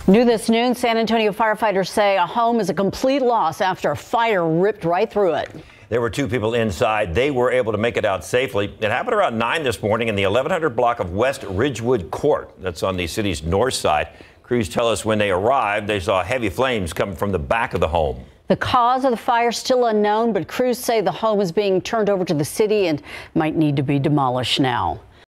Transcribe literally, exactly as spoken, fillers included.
New this noon, San Antonio firefighters say a home is a complete loss after a fire ripped right through it. There were two people inside. They were able to make it out safely. It happened around nine this morning in the eleven hundred block of West Ridgewood Court. That's on the city's north side. Crews tell us when they arrived, they saw heavy flames coming from the back of the home. The cause of the fire still unknown, but crews say the home is being turned over to the city and might need to be demolished now.